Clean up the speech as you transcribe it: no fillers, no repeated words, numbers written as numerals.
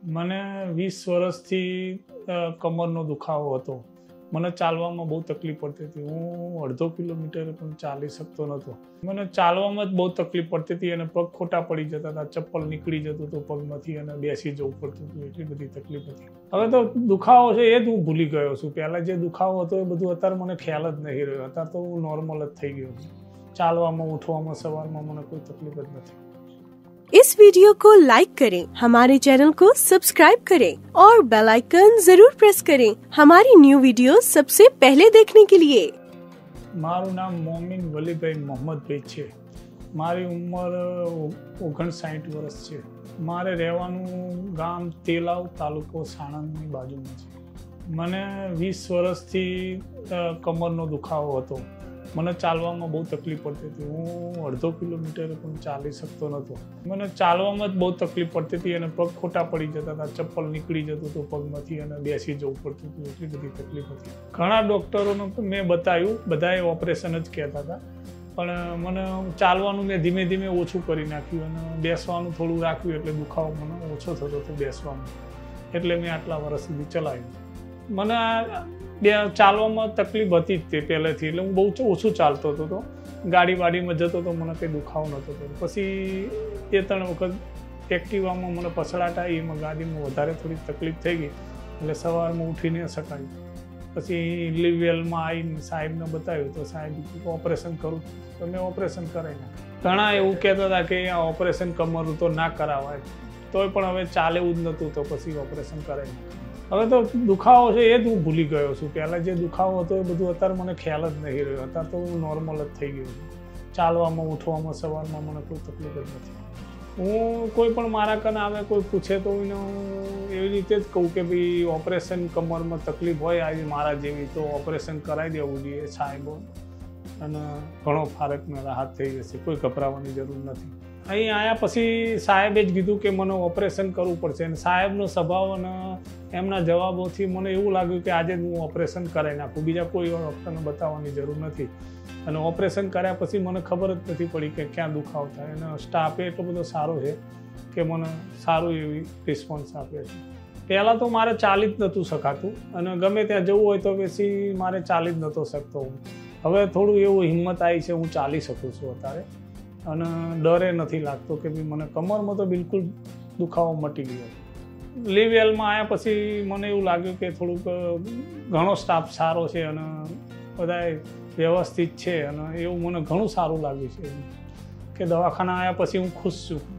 મને 20 વર્ષથી કમરનો દુખાવો હતો. મને ચાલવામાં બહુ તકલીફ પડતી હતી. હું અડધો કિલોમીટર પણ ચાલી શકતો નહોતો. મને ચાલવામાં જ બહુ તકલીફ પડતી હતી અને પગ ખોટા પડી જતા હતા. ચપ્પલ નીકળી જતું હતું પગમાંથી અને બેસી જવું પડતું હતું. એટલી બધી તકલીફ હતી. હવે તો દુખાવો છે એ જ હું ભૂલી ગયો છું. પહેલાં જે દુખાવો હતો એ બધું અત્યારે મને ખ્યાલ જ નહીં રહ્યો. અત્યારે તો હું નોર્મલ જ થઈ ગયો છું. ચાલવામાં ઉઠવામાં સવારમાં મને કોઈ તકલીફ જ નથી. इस वीडियो को लाइक करें, हमारे चैनल को सब्सक्राइब करें और बेल आइकन जरूर प्रेस करें हमारी न्यू वीडियो सबसे पहले देखने के लिए। મારું નામ મોમીન વલીભાઈ મોહમ્મદભાઈ છે. મારી ઉંમર 59 વર્ષ છે. મારે રહેવાનું ગામ તેલાવ, તાલુકો સાણંદની બાજુમાં છે. મને 20 વર્ષથી કમરનો દુખાવો હતો. મને ચાલવામાં બહુ તકલીફ પડતી હતી. હું અડધો કિલોમીટર પણ ચાલી શકતો નહોતો. મને ચાલવામાં જ બહુ તકલીફ પડતી હતી અને પગ ખોટા પડી જતા હતા. ચપ્પલ નીકળી જતું હતું પગમાંથી અને બેસી જવું પડતું હતું. એટલી બધી તકલીફ હતી. ઘણા ડૉક્ટરોને મેં બતાવ્યું, બધાએ ઓપરેશન જ કહેતા હતા. પણ મને ચાલવાનું મેં ધીમે ધીમે ઓછું કરી નાખ્યું અને બેસવાનું થોડું રાખ્યું એટલે દુખાવો મને ઓછો થતો હતો બેસવામાં. એટલે મેં આટલા વર્ષ સુધી ચલાવ્યું. મને ચાલવામાં તકલીફ હતી જ તે પહેલેથી. એટલે હું બહુ ઓછું ચાલતો હતો. ગાડીમાં જતો તો મને કંઈ દુખાવો નહોતો થતો. પછી 2-3 વખત એક્ટિવામાં મને પછડાટ આવી, એમાં ગાડીમાં વધારે થોડી તકલીફ થઈ ગઈ. એટલે સવારમાં ઉઠી ન શકાયું. પછી લીવવેલમાં આવીને સાહેબને બતાવ્યું તો સાહેબ ઓપરેશન કરું તો મેં ઓપરેશન કરાવી નાખ્યું. ઘણા એવું કહેતા હતા કે આ ઓપરેશન કમરનું તો ના કરાવાય, તોય પણ હવે ચાલે એવું જ નહોતું તો પછી ઓપરેશન કરાવી નાખ્યું. હવે તો દુખાવો છે એ જ હું ભૂલી ગયો છું. પહેલાં જે દુખાવો હતો એ બધું અત્યારે મને ખ્યાલ જ નહીં રહ્યો. અત્યારે તો હું નોર્મલ જ થઈ ગયો છું. ચાલવામાં ઉઠવામાં સવારમાં મને કોઈ તકલીફ જ નથી. હું કોઈ પણ મારા કને આવે, કોઈ પૂછે તો એને હું એવી રીતે જ કહું કે ભાઈ ઓપરેશન કમરમાં તકલીફ હોય આવી મારા જેવી તો ઓપરેશન કરાવી દેવું જોઈએ સાહેબો, અને ઘણો ફારકને રાહત થઈ જશે. કોઈ ગભરાવાની જરૂર નથી. અહીં આવ્યા પછી સાહેબે જ કીધું કે મને ઓપરેશન કરવું પડશે. અને સાહેબનો સ્વભાવ અને એમના જવાબોથી મને એવું લાગ્યું કે આજે હું ઓપરેશન કરાવી નાખું. બીજા કોઈ ડૉક્ટરને બતાવવાની જરૂર નથી. અને ઓપરેશન કર્યા પછી મને ખબર જ નથી પડી કે ક્યાં દુખાવો થાય. અને સ્ટાફ એટલો બધો સારો છે કે મને સારું એવી રિસ્પોન્સ આપે છે. પહેલાં તો મારે ચાલી જ નહોતું શકાતું અને ગમે ત્યાં જવું હોય તો પછી મારે ચાલી જ નહોતો શકતો હું. હવે થોડું એવું હિંમત આવી છે, હું ચાલી શકું છું અત્યારે. અને ડરે નથી લાગતો કે ભાઈ મને કમરમાં તો બિલકુલ દુખાવો મટી ગયો. લીવવેલમાં આવ્યા પછી મને એવું લાગ્યું કે થોડુંક ઘણો સ્ટાફ સારો છે અને બધાએ વ્યવસ્થિત છે અને એવું મને ઘણું સારું લાગ્યું છે કે દવાખાના આવ્યા પછી હું ખુશ છું.